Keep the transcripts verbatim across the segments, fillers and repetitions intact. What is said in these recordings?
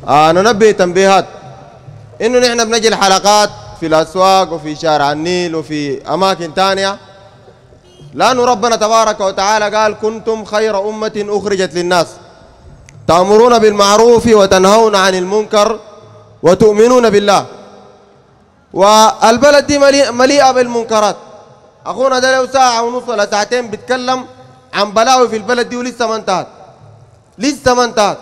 آه ننبه تنبيهات إنه نحن بنجي الحلقات في الأسواق وفي شارع النيل وفي أماكن تانية، لأن ربنا تبارك وتعالى قال كنتم خير أمة أخرجت للناس تأمرون بالمعروف وتنهون عن المنكر وتؤمنون بالله. والبلد دي مليئة بالمنكرات. أخونا ده لو ساعة ونص ولا ساعتين بيتكلم عن بلاوي في البلد دي ولسه ما انتهت، لسه ما انتهت.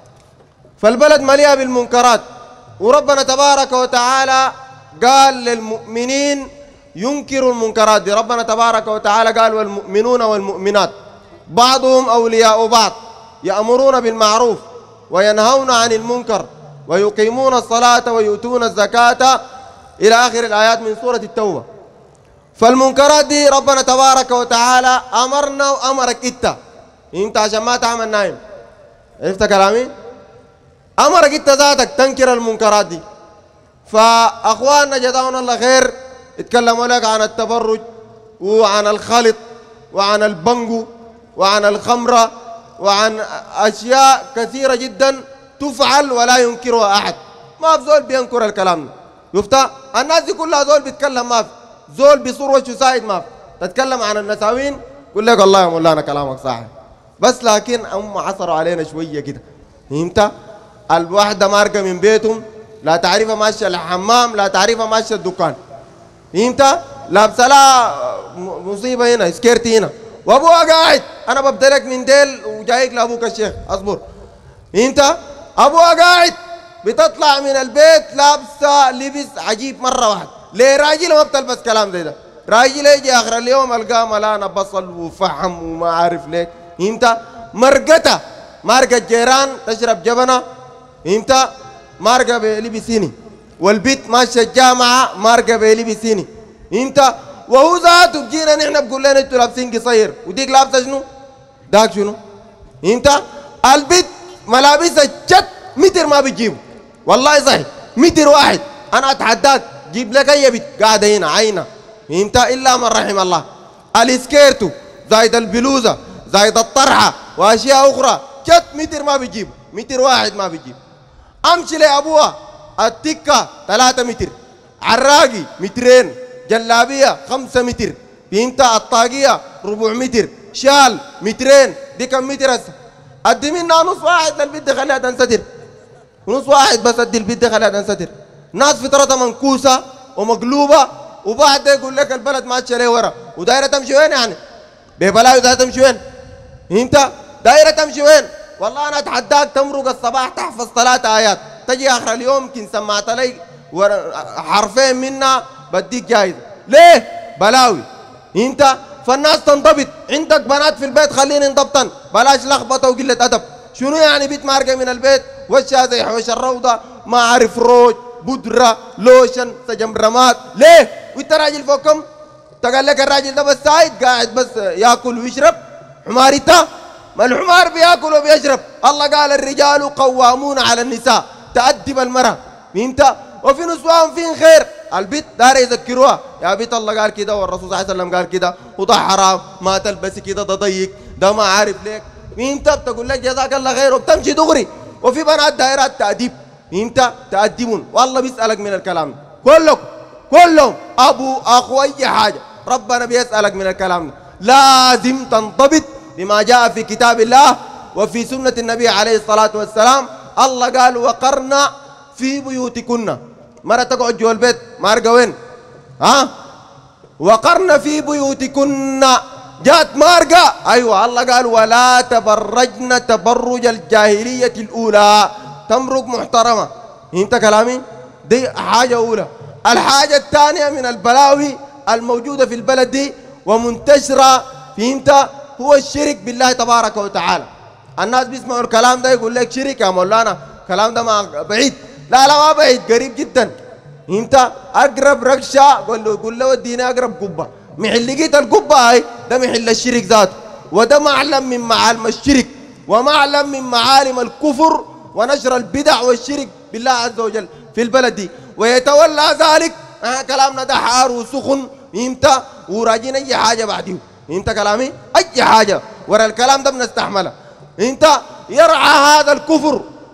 فالبلد مليئة بالمنكرات، وربنا تبارك وتعالى قال للمؤمنين ينكروا المنكرات دي. ربنا تبارك وتعالى قال والمؤمنون والمؤمنات بعضهم أولياء بعض يأمرون بالمعروف وينهون عن المنكر ويقيمون الصلاة ويؤتون الزكاة إلى آخر الآيات من سورة التوبة. فالمنكرات دي ربنا تبارك وتعالى أمرنا وأمرك إنت أنت عشان ما تعمل نايم. عرفت كلامي؟ أمرك إنت ذاتك تنكر المنكرات دي. فأخواننا جزاهم الله خير اتكلموا لك عن التبرج وعن الخلط وعن البنجو وعن الخمرة وعن أشياء كثيرة جدا تفعل ولا ينكرها أحد. ما في زول بينكر الكلام ده. يفتى الناس دي كلها زول بيتكلم، ما في زول بيصور وشه سايد، ما في. تتكلم عن النساوين يقول لك والله يا مولانا كلامك صح، بس لكن هم عصروا علينا شوية كده. فهمت؟ الواحدة مارقة من بيتهم لا تعرفها ماشية الحمام، لا تعرفها ماشية الدكان. فهمت؟ لابسة لها مصيبة هنا، سكيرتي هنا، وابوها قاعد انا ببدلك من ديل وجايك لابوك الشيخ اصبر. فهمت؟ ابوها قاعد بتطلع من البيت لابسه لبس عجيب مره واحد. ليه راجل ما بتلبس كلام زي ده؟ راجل يجي اخر اليوم القاه ملانه بصل وفحم وما عارف ليه. فهمت؟ مرقتها مارقه جيران تشرب جبنه. فهمت؟ مارقه بلبسيني، والبيت ماشيه الجامعه مارقه بلبسيني. فهمت؟ وهو ذاته بجينا نحن بقول لنا انتوا لابسين قصير وديك لابسه شنو؟ داك شنو؟ فهمت؟ البيت ملابسها جت متر ما بتجيبه، والله صحيح متر واحد. انا اتحداك جيب لك اي بيت قاعده هنا عينه. فهمت؟ الا من رحم الله. الاسكيرتو زايد البلوزه زايد الطرحه واشياء اخرى جت متر ما بتجيبه، متر واحد ما بتجيبه. امشي لابوها التكه ثلاثة متر، عراقي مترين، جلابيه خمسة متر. فهمت؟ الطاقيه ربع متر، شال مترين. دي كم متر هسه؟ ادي منها نص واحد للبيت دي خليها تنستر، نص واحد بس ادي البيت دي خليها تنستر. ناس فطرتها منكوسه ومقلوبه، وبعد ده يقول لك البلد ماشيه ليه ورا، ودايره تمشي وين يعني؟ ببلاوي دايره تمشي وين؟ انت دايره تمشي وين؟ والله انا اتحداك تمرق الصباح تحفظ ثلاث ايات، تجي اخر اليوم يمكن سمعت لي حرفين منها بديك جايزه. ليه؟ بلاوي. انت فالناس تنضبط. عندك بنات في البيت خليني انضبطن، بلاش لخبطه وقله ادب. شنو يعني بيت مارقه من البيت وشها زي حوش الروضه، ما عارف روج بودره لوشن سجمرمات. ليه؟ وانت راجل فوقكم تقال لك الراجل ده بس سايد قاعد بس ياكل ويشرب. حمارته ما الحمار بياكل وبيشرب. الله قال الرجال قوامون على النساء، تأدب المرأة. فهمت؟ وفي نسوان فين خير. البيت دار يذكروها يا بيت الله قال كده والرسول صلى الله عليه وسلم قال كده، وده حرام ما تلبسي كده، ده ضيق، ده ما عارف ليك. فهمت؟ بتقول لك جزاك الله خير وبتمشي دغري. وفي بنات دائرات تأديب. فهمت؟ تأدبون والله بيسألك من الكلام ده كلكم كلهم ابو اخو اي حاجه. ربنا بيسألك من الكلام ده. لازم تنضبط بما جاء في كتاب الله وفي سنة النبي عليه الصلاة والسلام. الله قال وقرنا في بيوتكن. مرة تقعد جوا البيت مارقة وين؟ ها؟ وقرنا في بيوتكن جات مارقة. أيوة الله قال ولا تبرجن تبرج الجاهلية الأولى، تمرق محترمة. انت كلامي؟ دي حاجة أولى. الحاجة الثانية من البلاوي الموجودة في البلد دي ومنتشرة، فهمت؟ هو الشرك بالله تبارك وتعالى. الناس بيسمعوا الكلام ده يقول لك شرك يا مولانا، الكلام ده ما بعيد. لا لا ما بعيد، قريب جدا. انت اقرب رقشه قول له قول له وديني اقرب قبه. محل لقيت القبه هاي ده محل الشرك ذاته، وده معلم من معالم الشرك ومعلم من معالم الكفر ونشر البدع والشرك بالله عز وجل في البلد دي. ويتولى ذلك آه كلامنا ده حار وسخن. انت وراجين اي حاجه بعديه. انت كلامي اي حاجه ورا الكلام ده بنستحملها. انت يرعى هذا الكفر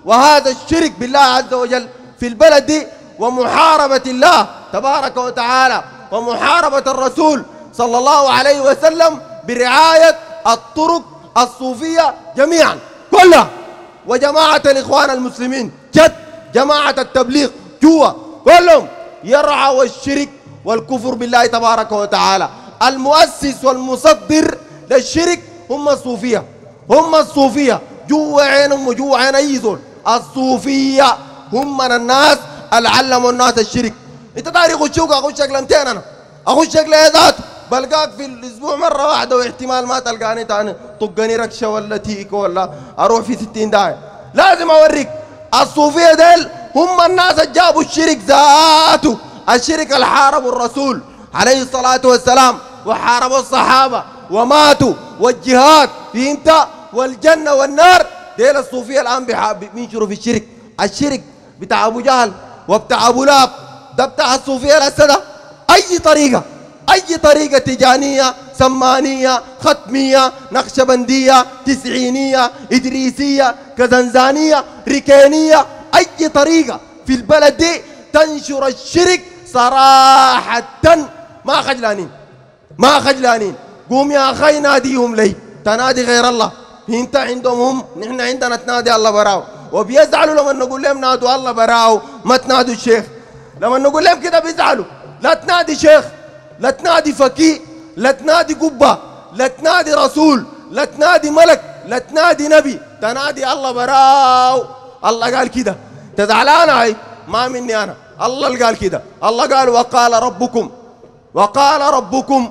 وهذا الشرك بالله عز وجل في البلد دي، ومحاربة الله تبارك وتعالى ومحاربة الرسول صلى الله عليه وسلم برعاية الطرق الصوفية جميعا كلها، وجماعة الإخوان المسلمين جد جماعة التبليغ جوا كلهم يرعوا الشرك والكفر بالله تبارك وتعالى. المؤسس والمصدر للشرك هم الصوفية، هم الصوفية جوا عينهم وجوا عين أي زول. الصوفية هم من الناس اللي علموا الناس الشرك. انت داري يخشوك اخشك لمتين انا اخشك ليه ذاته بلقاك في الاسبوع مره واحده، واحتمال ما تلقاني تاني طقني ركشه ولا تيك ولا اروح في ستين داعي. لازم اوريك الصوفيه ديل هم الناس اللي جابوا الشرك ذاته، الشرك اللي حاربوا الرسول عليه الصلاه والسلام وحاربوا الصحابه وماتوا، والجهاد فهمت والجنه والنار. ديل الصوفيه الان بينشروا في الشرك، الشرك بتاع ابو جهل وبتاع ابو لهب ده بتاع الصوفيه الاسده. اي طريقه اي طريقه تجانيه سمانيه ختميه نقشبنديه تسعينيه ادريسيه كزنزانيه ركينيه، اي طريقه في البلد دي تنشر الشرك صراحه ما خجلانين ما خجلانين. قوم يا اخي ناديهم لي، تنادي غير الله. انت عندهم هم، نحن عندنا تنادي الله براو، وبيزعلوا لما نقول لهم نادوا الله براو ما تنادوا الشيخ. لما نقول لهم كده بيزعلوا. لا تنادي شيخ، لا تنادي فقيه، لا تنادي قبة، لا تنادي رسول، لا تنادي ملك، لا تنادي نبي، تنادي الله براو. الله قال كده. تزعلان هاي ما مني انا، الله اللي قال كده. الله قال وقال ربكم وقال ربكم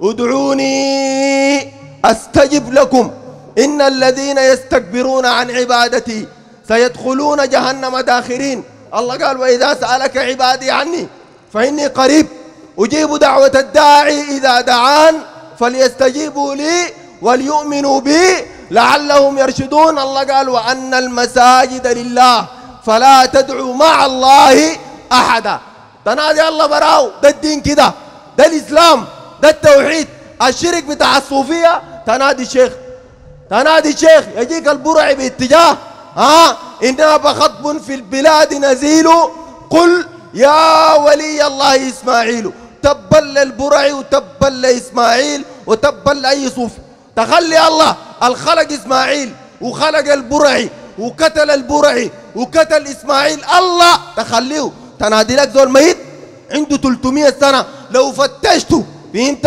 ادعوني استجب لكم ان الذين يستكبرون عن عبادتي سيدخلون جهنم داخرين. الله قال واذا سألك عبادي عني فاني قريب اجيب دعوة الداعي اذا دعان فليستجيبوا لي وليؤمنوا بي لعلهم يرشدون. الله قال وان المساجد لله فلا تدعوا مع الله احدا. تنادي الله براو. ده الدين كده، ده الاسلام، ده التوحيد. الشرك بتاع الصوفيه تنادي شيخ، تنادي شيخ يجيك البرع باتجاه ها انها بخطب في البلاد نزيل قل يا ولي الله اسماعيل. تبا للبرع وتبا لاسماعيل وتبا لاي صوفي. تخلي الله الخلق اسماعيل وخلق البرعي وقتل البرعي وقتل اسماعيل، الله تخليه تنادي لك زول ميت عنده ثلاثمية سنه لو فتشته فهمت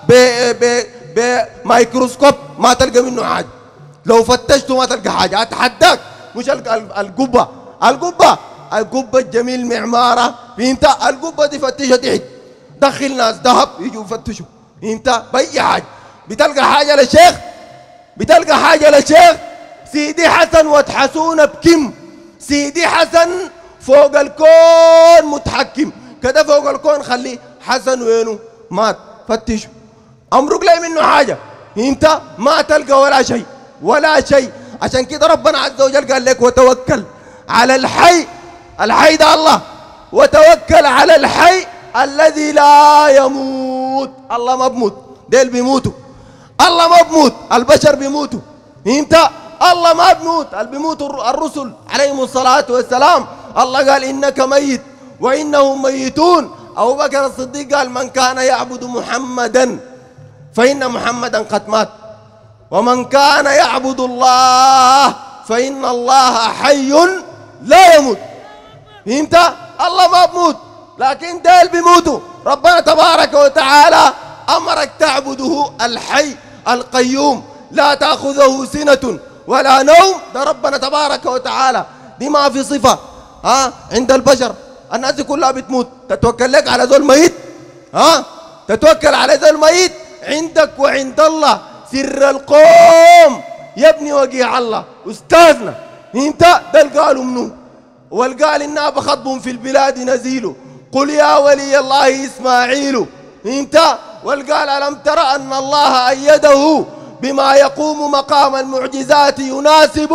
بميكروسكوب ما تلقى منه حاجه، لو فتشته ما تلقى حاجه. اتحداك مش القبه القبه القبه الجميل معماره فهمت. القبه دي فتشها تحت دخل ناس ذهب يجوا يفتشوا فهمت باي حاجه. بتلقى حاجه للشيخ، بتلقى حاجه للشيخ. سيدي حسن وتحسون بكم، سيدي حسن فوق الكون متحكم كده فوق الكون. خليه حسن وينه مات فتشوا امرق لي منه حاجه انت ما تلقى ولا شيء ولا شيء. عشان كده ربنا عز وجل قال لك وتوكل على الحي، الحي ده الله، وتوكل على الحي الذي لا يموت. الله ما بموت، ديل بيموتوا. الله ما بموت، البشر بيموتوا انت. الله ما بموت، اللي بيموتوا الرسل عليهم الصلاة والسلام. الله قال إنك ميت وإنهم ميتون. أبو بكر الصديق قال من كان يعبد محمدا فإن محمدا قد مات، ومن كان يعبد الله فإن الله حي لا يموت. فهمت؟ الله ما بموت لكن ديل بيموتوا. ربنا تبارك وتعالى أمرك تعبده الحي القيوم لا تأخذه سنة ولا نوم. ده ربنا تبارك وتعالى. دي ما في صفة ها عند البشر. الناس كلها بتموت، تتوكل لك على ذول ميت ها تتوكل على ذول ميت. عندك وعند الله سر القوم يا ابني وقيع الله استاذنا انت. ده قالوا منو والقال إنا بخطب في البلاد نزيل قل يا ولي الله إسماعيل انت. والقال ألم ترى أن الله أيده بما يقوم مقام المعجزات يناسب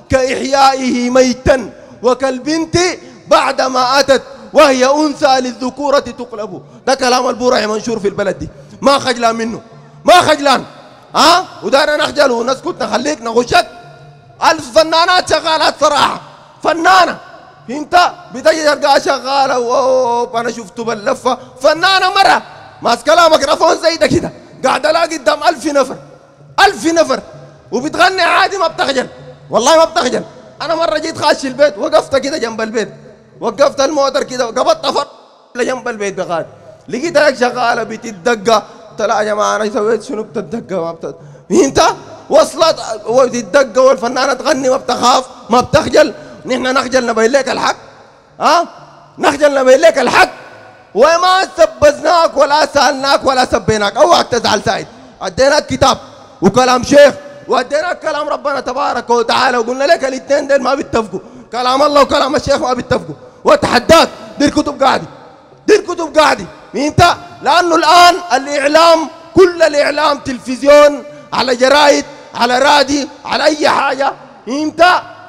كإحيائه ميتا وكالبنت بعدما أتت وهي أنثى للذكورة تقلب. ده كلام البرعي منشور في البلد دي، ما خجلان منه، ما خجلان ها أه؟ ودارنا نخجل ونسكت نخليك نغشك. الفنانات شغالات صراحة فنانه انت بتجي تلقاها شغاله واو انا شفته باللفه فنانه مره ماسكه لها ميكروفون زي ده كده قاعده لها قدام ألف نفر ألف نفر وبتغني عادي ما بتخجل والله ما بتخجل. انا مره جيت خاش البيت وقفت كده جنب البيت وقفت الموتر كده وقبضت فر لجنب البيت بغاد لقيت لك شغاله بتتدقى قلت لا يا جماعه انا سويت شنو بتتدقى ما بت انت وصلت وبتتدقى والفنانه تغني ما بتخاف ما بتخجل. نحن نخجل نبين لك الحق ها أه؟ نخجل نبين لك الحق وما سبزناك ولا سالناك ولا سبيناك. اوعك تزعل سعيد اديناك كتاب وكلام شيخ واديناك كلام ربنا تبارك وتعالى وقلنا لك الاثنين دول ما بيتفقوا كلام الله وكلام الشيخ ما بيتفقوا واتحداك دي الكتب قاعده دي الكتب قاعده انت لانه الان الاعلام كل الاعلام تلفزيون على جرايد على راديو على اي حاجه انت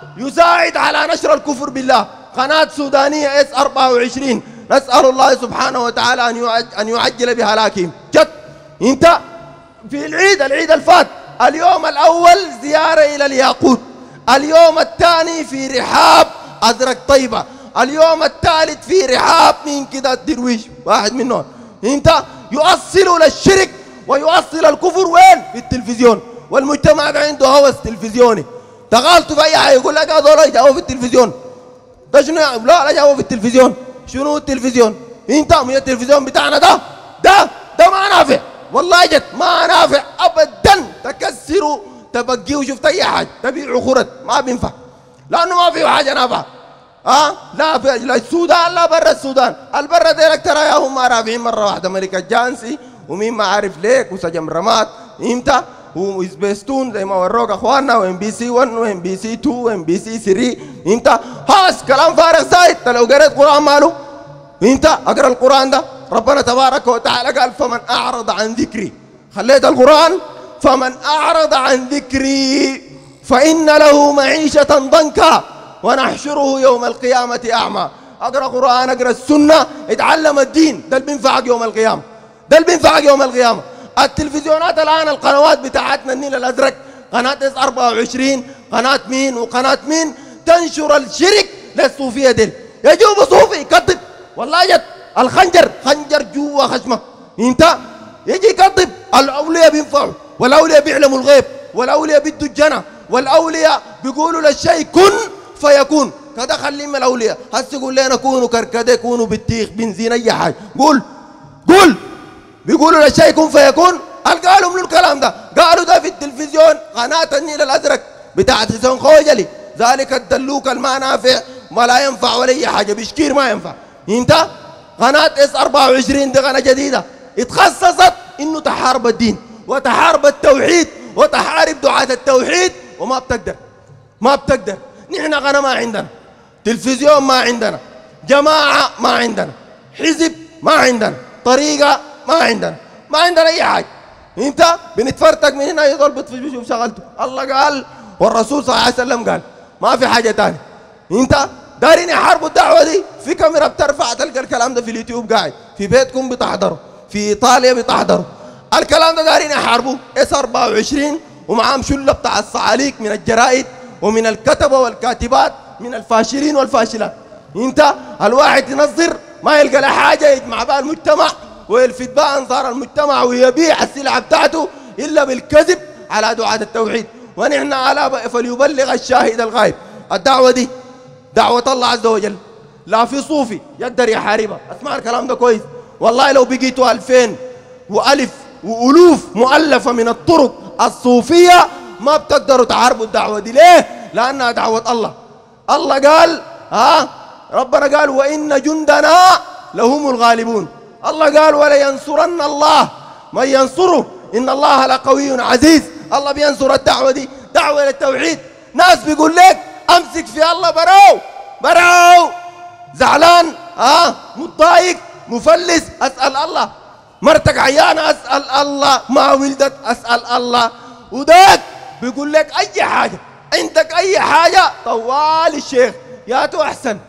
يساعد على نشر الكفر بالله. قناه سودانيه اس أربعة وعشرين نسال الله سبحانه وتعالى ان ان يعجل بهلاكهم جد. انت في العيد العيد الفات اليوم الاول زياره الى الياقوت اليوم الثاني في رحاب ازرق طيبه اليوم الثالث في رحاب من كده الدرويش واحد منهم. انت يؤصل للشرك ويؤصل الكفر وين؟ في التلفزيون والمجتمع عنده هوس تلفزيوني. تغالطوا في اي حاجه يقول لك هذول جاوا في التلفزيون ده شنو؟ لا لا جاوا في التلفزيون. شنو التلفزيون؟ انت من التلفزيون بتاعنا ده ده ده ما نافع والله جد ما نافع ابدا. تكسروا تبقيوا شفت اي حاجه تبيعوا خرد ما بينفع لانه ما فيه حاجه نافعه. ها أه؟ لا في لا السودان لا برا السودان البرا ديلك ترى يا هم رافعين مره واحده ملك الجانسي ومين ما عارف ليك وسجم رمات امتى وسبيستون زي ما وروك اخواننا وام بي سي واحد وام بي سي اثنين وام بي سي ثلاثة انت هاس كلام فارغ زايد. لو قريت قران ماله انت اقرا القران ده ربنا تبارك وتعالى قال فمن اعرض عن ذكري خليت القران فمن اعرض عن ذكري فان له معيشه ضنكا ونحشره يوم القيامه اعمى. اقرا قران اقرا السنه اتعلم الدين ده اللي بينفعك يوم القيامه ده اللي بينفعك يوم القيامه. التلفزيونات الان القنوات بتاعتنا النيل الازرق قناه اس أربعة وعشرين قناه مين وقناه مين تنشر الشرك للصوفيه ديل. يجوب صوفي يكذب والله جد الخنجر خنجر جوا خشمه انت يجي يكذب. الاولياء بينفعوا والاولياء بيعلموا الغيب والاولياء بيدوا الجنه والاولياء بيقولوا للشيء كن فيكون. كده خليهم الاولياء هسه يقول لنا كونوا كركده كونوا بطيخ بنزين اي حاجه قول قول بيقولوا للشيء كن فيكون. قالوا من الكلام ده قالوا ده في التلفزيون قناه النيل الازرق بتاعت حسين خوجلي ذلك الدلوك الما نافع ما لا ينفع ولا اي حاجه بشكير ما ينفع. انت قناه اس أربعة وعشرين دي قناه جديده اتخصصت انه تحارب الدين وتحارب التوحيد وتحارب دعاة التوحيد وما بتقدر ما بتقدر. نحن قناه ما عندنا تلفزيون ما عندنا جماعه ما عندنا حزب ما عندنا طريقه ما عندنا ما عندنا اي حاجه. انت بنتفرتك من هنا يضل بتشوف شغلته. الله قال والرسول صلى الله عليه وسلم قال ما في حاجه ثانيه. انت دارين يحاربوا الدعوه دي في كاميرا بترفع تلقى الكلام ده في اليوتيوب قاعد في بيتكم بتحضروا في ايطاليا بتحضروا الكلام ده دارين يحاربوا اس أربعة وعشرين ومعاهم شله بتاع الصعاليك من الجرائد ومن الكتبه والكاتبات من الفاشلين والفاشلات. انت الواحد ينظر ما يلقى له حاجه يجمع بها المجتمع ويلفت بها انظار المجتمع ويبيع السلعه بتاعته الا بالكذب على دعاة التوحيد. ونحن على فليبلغ الشاهد الغائب. الدعوه دي دعوه الله عز وجل لا في صوفي يقدر يحاربها. اسمع الكلام ده كويس والله لو بقيتوا ألفين والف والوف مؤلفه من الطرق الصوفيه ما بتقدروا تحاربوا الدعوه دي. ليه؟ لانها دعوه الله. الله قال ها ربنا قال وان جندنا لهم الغالبون. الله قال ولا ينصرن الله من ينصره ان الله لقوي عزيز. الله بينصر الدعوه دي دعوه للتوحيد. ناس بيقول لك امسك في الله براو براو زعلان ها متضايق مفلس اسال الله مرتك عيانه اسال الله ما ولدت اسال الله. وداك بيقول لك اي حاجه عندك اي حاجه طوال الشيخ يا تو احسن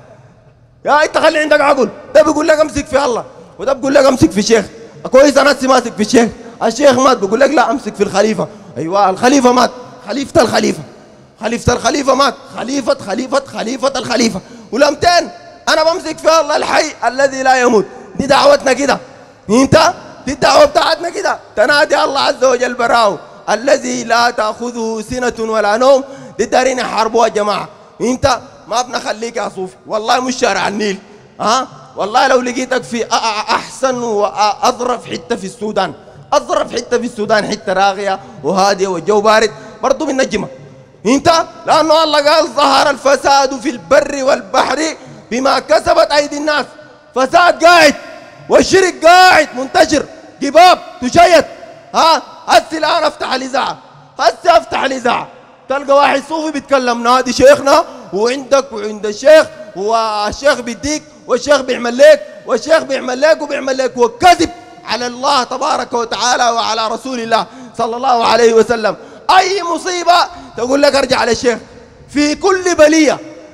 يا انت خلي عندك عقل. ده بيقول لك امسك في الله وده بيقول لك امسك في الشيخ. كويس انا ماسك في الشيخ الشيخ مات بيقول لك لا امسك في الخليفه. ايوه الخليفه مات خليفه الخليفه خليفة الخليفة مات، خليفة خليفة خليفة الخليفة، ولمتين أنا بمسك في الله الحي الذي لا يموت. دي دعوتنا كده، أنت دي الدعوة بتاعتنا كده، تنادي الله عز وجل براو الذي لا تأخذه سنة ولا نوم. دي دارين يحاربوها يا جماعة. أنت ما بنخليك يا صوفي، والله مش شارع النيل، ها والله لو لقيتك في أحسن وأظرف حتة في السودان، أظرف حتة في السودان، حتة راغية وهادية والجو بارد، برضه بننجمك انت، لانه الله قال ظهر الفساد في البر والبحر بما كسبت ايدي الناس. فساد قاعد والشرك قاعد منتشر، جباب تشيد. ها هسه الان افتح الاذاعه، هسه افتح الاذاعه تلقى واحد صوفي بيتكلم نادي شيخنا وعندك وعند الشيخ، والشيخ بيديك والشيخ بيعمل لك والشيخ بيعمل لك وبيعمل لك، وكذب على الله تبارك وتعالى وعلى رسول الله صلى الله عليه وسلم. اي مصيبه تقول لك ارجع للشيخ. في كل بليه،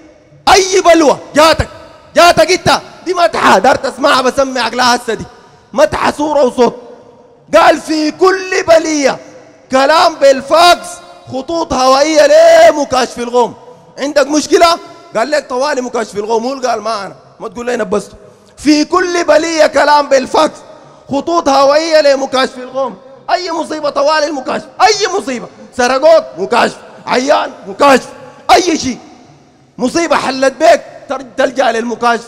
اي بلوه جاتك جاتك انت، دي مدحه دارت اسمعها بسمعك لها هسه، دي مدحه صوره وصوت. قال في كل بليه كلام بالفاكس، خطوط هوائيه ليه مكاشف الغوم. عندك مشكله؟ قال لك طوالي مكاشف الغوم. هو قال ما انا، ما تقول لي نبسته. في كل بليه كلام بالفاكس، خطوط هوائيه لمكاشف الغوم. اي مصيبه طوالي المكاشف، اي مصيبه سرقوك مكاشف، عيان مكاشف، اي شيء مصيبه حلت بيك تلجا للمكاشف.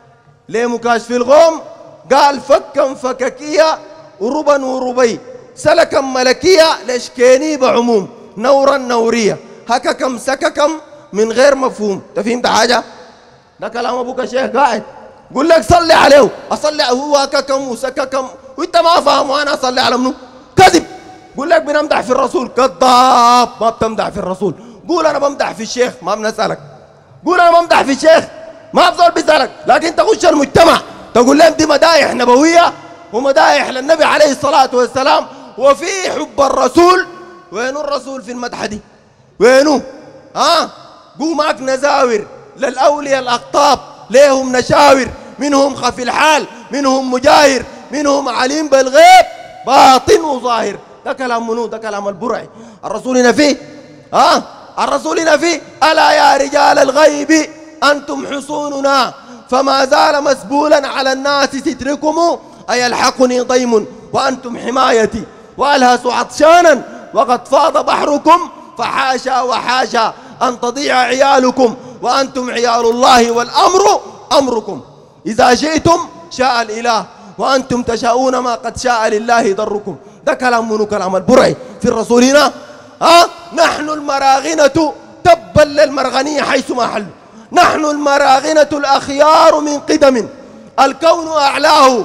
ليه مكاشف الغوم؟ قال فكا فككيه وربا وربي، سلكا ملكيه لشكيني بعموم، نورا نوريه، هككم سككم من غير مفهوم. انت فهمت حاجه؟ ده كلام ابوك الشيخ قاعد قول لك صلي عليه، اصلي هو هككم وسككم وانت ما فاهم، وانا اصلي على منو؟ كذب. قول لك بنمدح في الرسول، كذاب، ما بتمدح في الرسول. قول انا بمدح في الشيخ، ما بنسالك. قول انا بمدح في الشيخ، ما بزول بيسالك. لكن تخش المجتمع تقول لهم دي مدايح نبويه ومدايح للنبي عليه الصلاه والسلام وفي حب الرسول. وينو الرسول في المدحه دي؟ وينو؟ ها قوماك نزاور للاولياء الاقطاب، ليهم نشاور، منهم خفي الحال، منهم مجاهر، منهم عليم بالغيب باطن وظاهر. ده كلام منو؟ ده كلام البرعي. الرسول هنا فيه، ها الرسول هنا فيه الا يا رجال الغيب انتم حصوننا، فما زال مسبولا على الناس ستركم، ايلحقني ضيم وانتم حمايتي، والهس عطشانا وقد فاض بحركم، فحاشا وحاشا ان تضيع عيالكم وانتم عيال الله والامر امركم. اذا شئتم شاء الاله وانتم تشاءون ما قد شاء لله ضركم. ده كلام منو؟ كلام البرعي في الرسول هنا. ها نحن المراغنة تبا للمرغنية حيثما حلوا، نحن المراغنة الأخيار من قدم، الكون أعلاه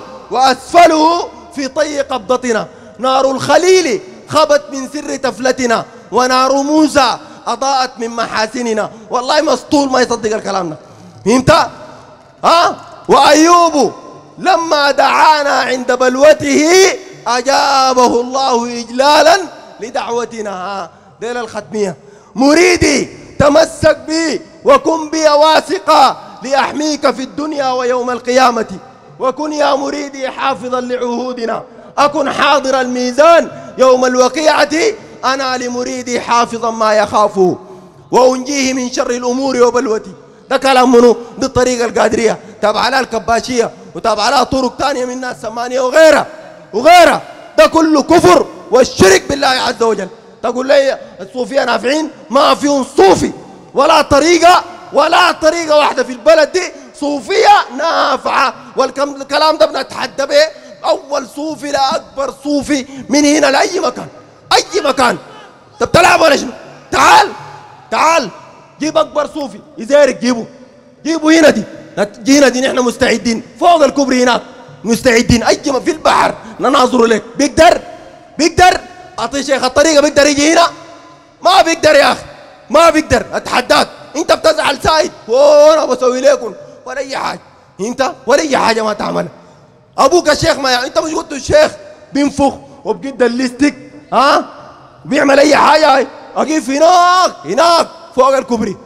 وأسفله في طي قبضتنا، نار الخليل خبت من سر تفلتنا، ونار موسى أضاءت من محاسننا. والله مسطول ما يصدق الكلام ده. فهمت؟ ها وأيوب لما دعانا عند بلوته أجابه الله إجلالا لدعوتنا. ها ديل الختمية. مريدي تمسك بي وكن بي واثقا لأحميك في الدنيا ويوم القيامة، وكن يا مريدي حافظا لعهودنا، أكن حاضر الميزان يوم الوقيعة، أنا لمريدي حافظا ما يخافه وأنجيه من شر الأمور وبلوتي. ده كلام منو؟ دي الطريقة القادرية، تابع لها الكباشية وتابع لها طرق ثانية من الناس ثمانية وغيرها وغيرها. ده كله كفر والشرك بالله عز وجل. تقول لي الصوفية نافعين؟ ما فيهم صوفي ولا طريقة ولا طريقة واحدة في البلد دي صوفية نافعة. والكلام ده بنتحدى به، أول صوفي لأكبر صوفي من هنا لأي مكان، أي مكان. طب تلعب ولا شنو؟ تعال تعال جيب أكبر صوفي يزارك، جيبه جيبوا هنا دي، هنا دي نحن مستعدين فوق الكوبري هناك، مستعدين أي في البحر نناظر لك. بيقدر بيقدر أعطي شيخ الطريقة بيقدر يجي هنا؟ ما بيقدر يا أخي، ما بيقدر. أتحداك، أنت بتزعل سايد وأنا بسوي لكم ولا أي حاجة، أنت ولا أي حاجة ما تعملها. أبوك الشيخ ما يعني أنت مش قلت الشيخ بينفخ وبجد الليستك، ها بيعمل أي حاجة. أقف هناك هناك فوق الكوبري،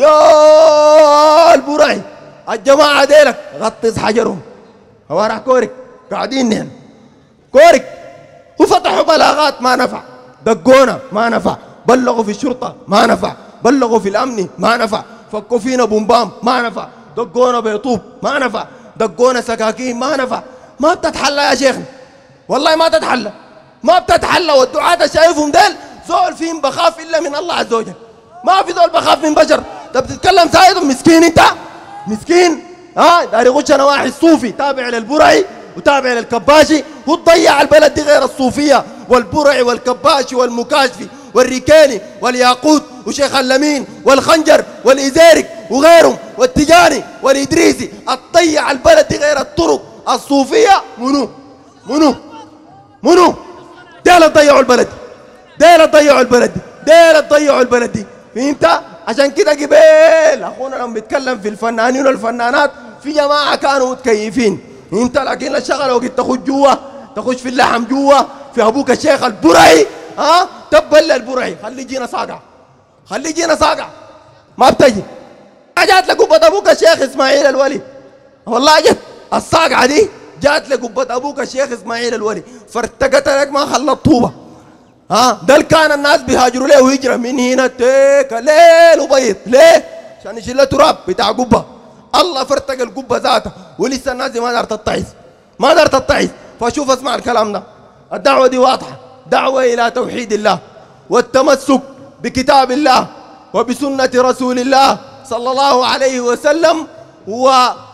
يا البرعي الجماعة ديلك غطس حجرهم، هوارع كورك قاعدين نحن كورك. وفتحوا بلاغات ما نفع، دقونا ما نفع، بلغوا في الشرطة ما نفع، بلغوا في الامن ما نفع، فكوا فينا بومبام ما نفع، دقونا بيطوب ما نفع، دقونا سكاكين ما نفع. ما بتتحلى يا شيخنا، والله ما تتحلى، ما بتتحلى. والدعاة شايفهم ديل زول فيهم بخاف الا من الله عز وجل، ما في زول بخاف من بشر. انت بتتكلم سايد مسكين، انت مسكين. ها داري يخش انا واحد صوفي تابع للبرعي وتابع للكباشي وتضيع البلد دي غير الصوفيه والبرعي والكباشي والمكاشفي والريكاني والياقوت وشيخ اللمين والخنجر والإزيرك وغيرهم والتجاني والإدريسي. تضيع البلد دي غير الطرق الصوفيه. منو منو منو ديل تضيعوا البلد، ديل تضيعوا البلد دي، ديل تضيعوا البلد دي. فهمت؟ عشان كده قبل اخونا لما بيتكلم في الفنانين والفنانات في جماعه كانوا متكيفين. انت لكن الشغله وقت تخش جوا، تخش في اللحم جوا في ابوك الشيخ البرعي، ها تبل البرعي خلي يجينا صاقع، خلي يجينا صاقع. ما بتجي جات لقبه ابوك الشيخ اسماعيل الولي، والله جت الصاقعه دي جات لقبه ابوك الشيخ اسماعيل الولي، فارتقت لك ما خلت طوبه. ها ده كان الناس بيهاجروا له وهجره من هنا تيك ليل وبيض. ليه؟ عشان يشيل تراب بتاع قبه. الله فرتق القبه ذاتها ولسه الناس دي ما دار تتعظ، ما دار تتعظ. فشوف اسمع الكلام ده، الدعوه دي واضحه، دعوه الى توحيد الله والتمسك بكتاب الله وبسنه رسول الله صلى الله عليه وسلم، و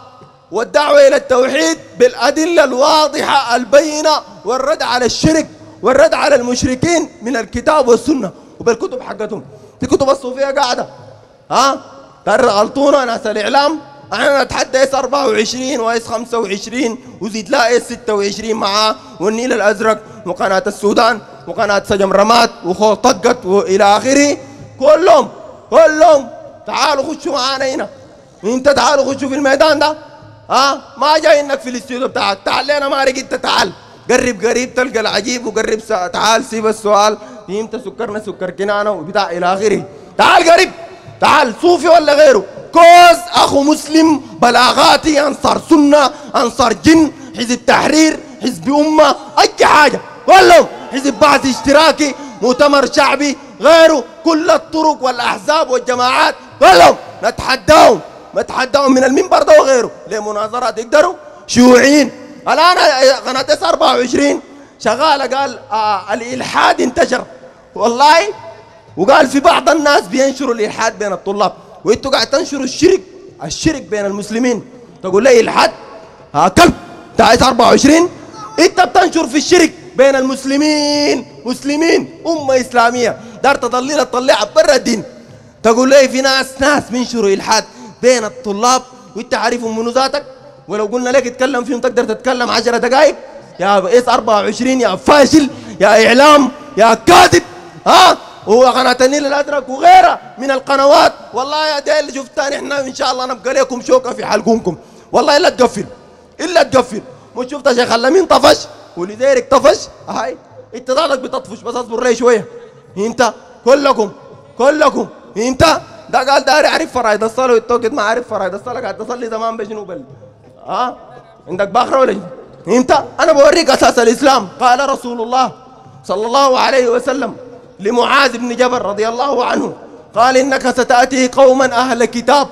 والدعوه الى التوحيد بالادله الواضحه البينه والرد على الشرك والرد على المشركين من الكتاب والسنه وبالكتب حقتهم. في كتب الصوفيه قاعده ها ترى غلطونا ناس الاعلام. احنا نتحدى اس أربعة وعشرين واس خمسة وعشرين وزيد لا اس ستة وعشرين معاه والنيل الازرق وقناه السودان وقناه سجم رماد وخو طقت والى اخره. كلهم كلهم تعالوا خشوا معانا هنا. انت تعالوا خشوا في الميدان ده. ها ما جاي انك في الاستوديو بتاعك، تعال لنا ما انت تعال قرب قريب تلقى العجيب وقرب تعال سيب السؤال. فهمت؟ سكرنا سكر كنانه وبتاع الى اخره. تعال قريب، تعال صوفي ولا غيره، كوز اخو مسلم بلاغاتي انصار سنه انصار جن حزب تحرير حزب امه اي حاجه كلهم حزب بعث اشتراكي مؤتمر شعبي غيره، كل الطرق والاحزاب والجماعات كلهم نتحداهم نتحداهم من المنبر ده وغيره لمناظرات يقدروا. شيوعيين الان قناه اس أربعة وعشرين شغاله قال آه الالحاد انتشر والله، وقال في بعض الناس بينشروا الالحاد بين الطلاب، وانتوا قاعد تنشروا الشرك الشرك بين المسلمين. تقول لي الحاد ها كلب بتاع اس أربعة وعشرين، انت بتنشر في الشرك بين المسلمين، مسلمين امه اسلاميه دار تضليل تطلعها برا الدين. تقول لي في ناس ناس بينشروا الحاد بين الطلاب وانت عارفهم منو ذاتك، ولو قلنا لك اتكلم فيهم تقدر تتكلم عشر دقائق. يا اس أربعة وعشرين يا فاشل يا اعلام يا كاذب. ها وقناه النيل الازرق وغيرها من القنوات. والله يا ديل شفتان احنا ان شاء الله نبقى لكم شوكه في حلقومكم والله، الا تقفل الا تقفل. مش شفت شيخ اللمين طفش ولذلك طفش. هاي انت ذاتك بتطفش بس اصبر لي شويه. انت كلكم كلكم انت ده قال داري اعرف فرائض الصلاه والتوقيت ما عارف فرائض الصلاه، قاعد تصلي زمان بشنو بل ها عندك باخره ولا انت؟ انا بوريك اساس الاسلام. قال رسول الله صلى الله عليه وسلم لمعاذ بن جبل رضي الله عنه، قال انك ستاتي قوما اهل كتاب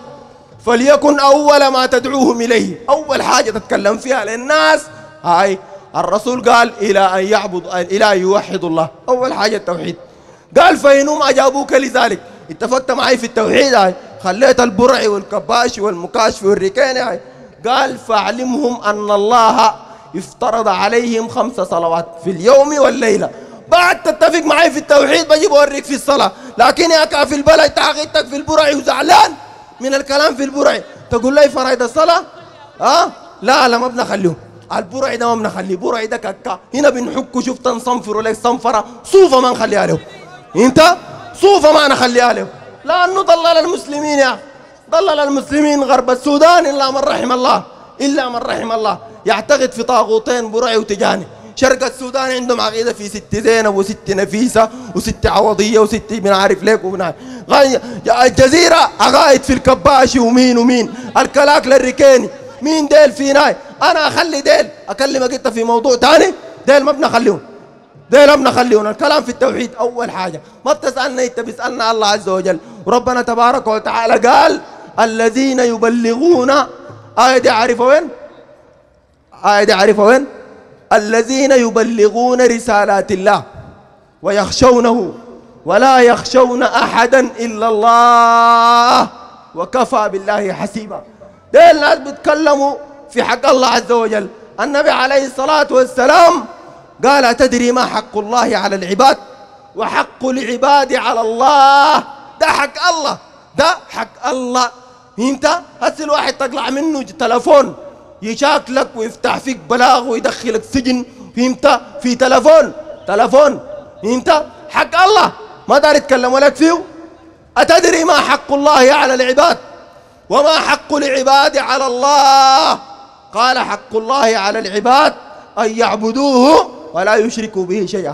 فليكن اول ما تدعوهم اليه، اول حاجه تتكلم فيها للناس هاي الرسول قال الى ان يعبد الى ان يوحدوا الله، اول حاجه التوحيد. قال فإنهم اجابوك لذلك، اتفقت معي في التوحيد هاي، خليت البرعي والكباشي والمكاشفي والركاني هاي. قال فاعلمهم ان الله افترض عليهم خمس صلوات في اليوم والليله. بعد تتفق معي في التوحيد بجي بوريك في الصلاه، لكن يا كافي البلد تعقيدتك في البرعي وزعلان من الكلام في البرعي، تقول لي فرائض الصلاه ها؟ لا لا ما بنخليهم، البرعي ده ما بنخليه، البرعي ده كاكا هنا بنحكه. شفت نصنفروا لك صنفره صوفه ما نخليها له، انت صوفه ما نخليها له، لانه ضلل المسلمين يا ضلل المسلمين غرب السودان الا من رحم الله، الا من رحم الله. يعتقد في طاغوتين برعي وتجاني. شرق السودان عندهم عقيده في ست زينب وست نفيسه وست عوضيه وست من عارف ليك ومن عارف. الجزيره عقائد في الكباشي ومين ومين، الكلاك للركيني مين ديل في ناي. انا اخلي ديل اكلمك انت في موضوع ثاني، ديل ما بنخليهم ده لم نخلينا الكلام في التوحيد أول حاجة. ما بتسألنا أنت، بيسألنا الله عز وجل. وربنا تبارك وتعالى قال الذين يبلغون، آية دي عارفة وين؟ آية دي عارفة وين؟ الذين يبلغون رسالات الله ويخشونه ولا يخشون أحدا إلا الله وكفى بالله حسيبا. ده الناس بيتكلموا في حق الله عز وجل. النبي عليه الصلاة والسلام قال أتدري ما حق الله على العباد وحق العباد على الله؟ ده حق الله، ده حق الله. انت هسه الواحد تطلع منه تلفون يشاكلك ويفتح فيك بلاغ ويدخلك سجن، فهمت؟ في تلفون تلفون انت حق الله ما دار يتكلموا لك فيه. أتدري ما حق الله على العباد وما حق العباد على الله؟ قال حق الله على العباد أن يعبدوه ولا يشركوا به شيئا،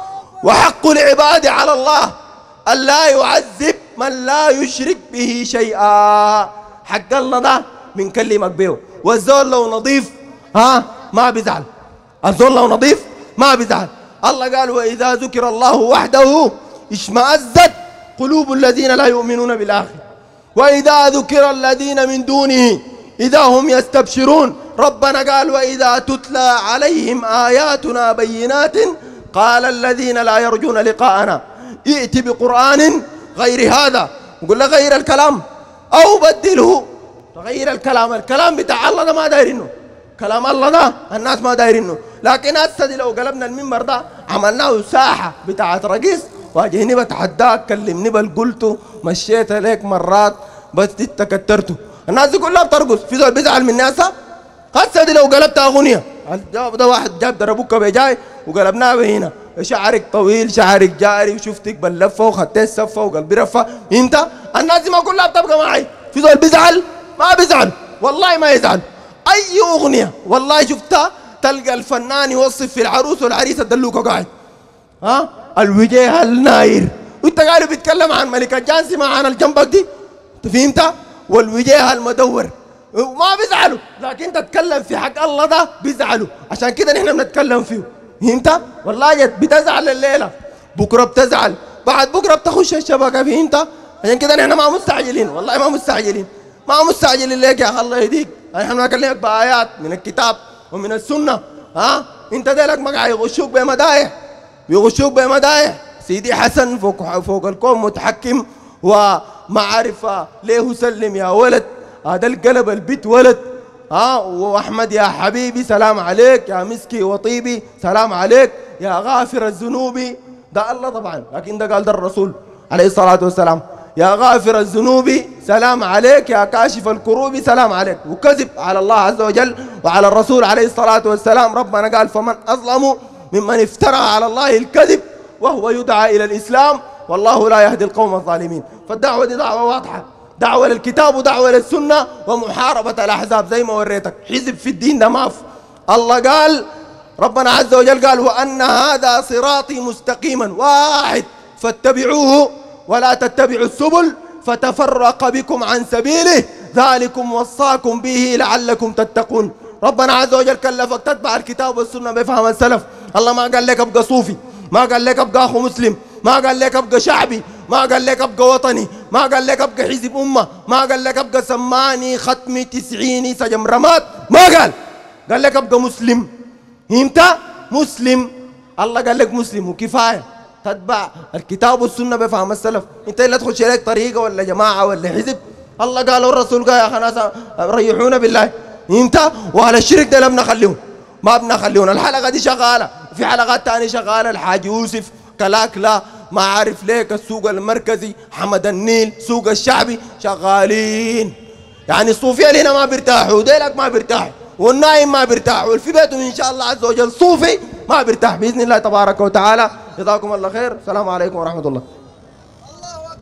وحق العباد على الله أن لا يعذب من لا يشرك به شيئا. حق الله ده من كلمك به. والزول لو نظيف ها ما بيزعل، الزول لو نظيف ما بيزعل. الله قال وإذا ذكر الله وحده اشمأزت قلوب الذين لا يؤمنون بالآخرة وإذا ذكر الذين من دونه إذا هم يستبشرون. ربنا قال وإذا تتلى عليهم آياتنا بينات قال الذين لا يرجون لقاءنا ائت بقرآن غير هذا، نقول له غير الكلام أو بدله. غير الكلام، الكلام بتاع الله ده ما دايرينه، كلام الله ده الناس ما دايرينه. لكن هسه لو قلبنا المنبر ده عملناه ساحة بتاعت رقيص، واجهني بتحداك كلمني بل قلته مشيت عليك مرات بس تكترته، الناس دي كلها بترقص. في زول بيزعل من الناس؟ هسه دي لو قلبتها أغنية، الجواب ده واحد جاب دربوك بجاي وقلبناه هنا، شعرك طويل شعرك جاري وشفتك باللفة وخدت سفة وقلبي رفة، انت الناس دي ما كلها بتبقى معي. في زول بيزعل؟ ما بيزعل والله ما يزعل. أي أغنية والله شفتها تلقى الفنان يوصف في العروس والعريس الدلوكة قاعد ها الوجه الناير، وانت قاعد بيتكلم عن ملكة جانسي ما عن الجنبك دي، فهمت؟ والوجه المدور ما بيزعلوا، لكن تتكلم في حق الله ده بيزعلوا. عشان كده نحن بنتكلم فيه، فهمت؟ والله جد بتزعل الليلة بكرة بتزعل بعد بكرة بتخش الشبكة، فهمت؟ عشان كده نحن ما مستعجلين، والله ما مستعجلين ما مستعجلين ليك يا أخي الله يهديك. نحن بنكلمك بآيات من الكتاب ومن السنة. ها انت ديلك ما قاعد يغشوك بمدايح، بيغشوك بمدايح. سيدي حسن فوق فوق الكون متحكم ومعرفة ليه سلم يا ولد، هذا القلب البيت ولد. ها واحمد يا حبيبي سلام عليك، يا مسكي وطيبي سلام عليك، يا غافر الذنوب ده الله طبعا، لكن ده قال ده الرسول عليه الصلاة والسلام. يا غافر الذنوب سلام عليك، يا كاشف الكروب سلام عليك. وكذب على الله عز وجل وعلى الرسول عليه الصلاة والسلام. ربنا قال فمن أظلم ممن افترى على الله الكذب وهو يدعى إلى الإسلام والله لا يهدي القوم الظالمين. فالدعوة دي دعوة واضحة، دعوة للكتاب ودعوة للسنة ومحاربة الأحزاب زي ما وريتك. حزب في الدين ده ماف. الله قال ربنا عز وجل قال وأن هذا صراطي مستقيما واحد فاتبعوه ولا تتبعوا السبل فتفرق بكم عن سبيله ذلكم وصاكم به لعلكم تتقون. ربنا عز وجل كلفك تتبع الكتاب والسنة بفهم السلف. الله ما قال لك ابقى صوفي، ما قال لك ابقى اخو مسلم، ما قال لك ابقى شعبي، ما قال لك ابقى وطني، ما قال لك ابقى حزب امه، ما قال لك ابقى سماني ختمي تسعيني سجمرمات، ما قال قال لك ابقى مسلم. انت مسلم، الله قال لك مسلم وكفايه تتبع الكتاب والسنه بفهم السلف. انت اللي تخش عليك طريقه ولا جماعه ولا حزب. الله قال والرسول قال يا اخي ناس ريحونا بالله. انت واهل الشرك ده لم نخليهم، ما بنخليهم. الحلقه دي شغاله وفي حلقات ثانيه شغاله. الحاج يوسف كلاك لا ما عارف ليك السوق المركزي حمد النيل سوق الشعبي شغالين. يعني الصوفيه اللي هنا ما بيرتاحوا وديلك ما بيرتاحوا والنايم ما بيرتاح والفي بيتهم ان شاء الله عز وجل صوفي ما بيرتاح باذن الله تبارك وتعالى. جزاكم الله خير. السلام عليكم ورحمه الله.